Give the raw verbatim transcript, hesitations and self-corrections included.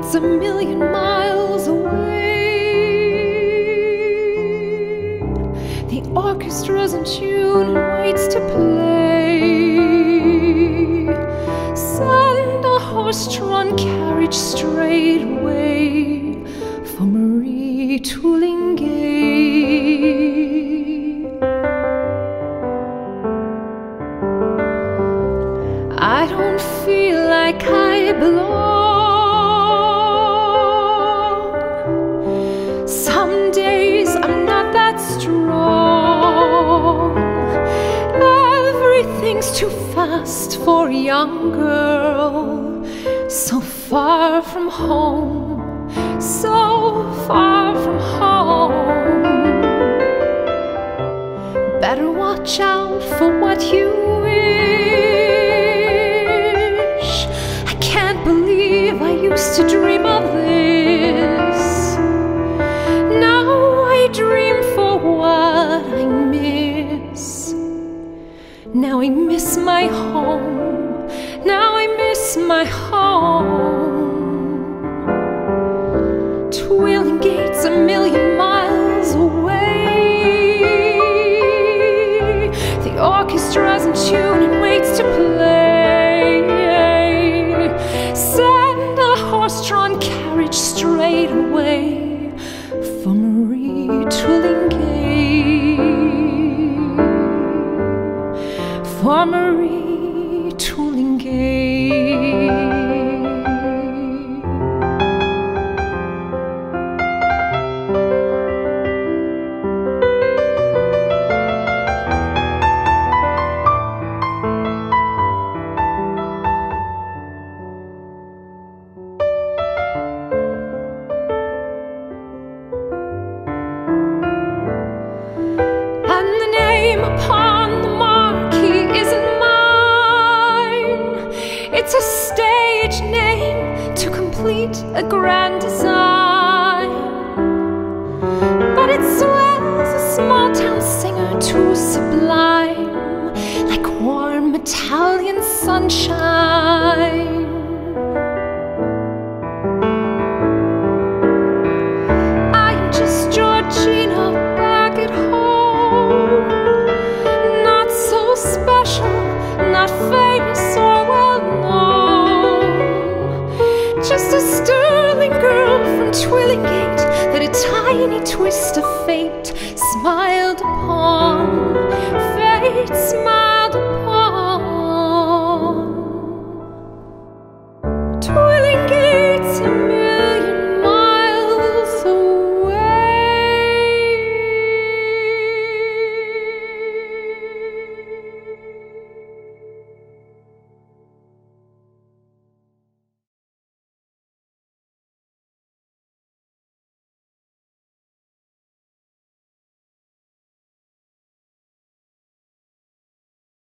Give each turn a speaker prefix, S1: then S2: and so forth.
S1: gates a million miles away. The orchestra's in tune and waits to play. Send a horse-drawn carriage straight away for Marie Toulingay. I don't feel like I belong. Some days I'm not that strong. Everything's too fast for a young girl, so far from home, so far from home. Better watch out for what you wish. I can't believe I used to dream of this. Now I dream for what I miss. Now I miss my home. Now I miss my home. Twirling gates a million miles away. The orchestra's in tune and waits to play. Send a horse-drawn carriage straight away for Marie Toulingay. For Marie Toulingay. And the name upon the marquee isn't mine. It's a stage name to complete a grand design. But it swells a small town singer too sublime, like warm Italian sunshine. I'm just Georgina back at home, not so special, not famous or well known. Just a Stirling girl from Twillingate that a tiny twist of fate smiled upon. Fate smiled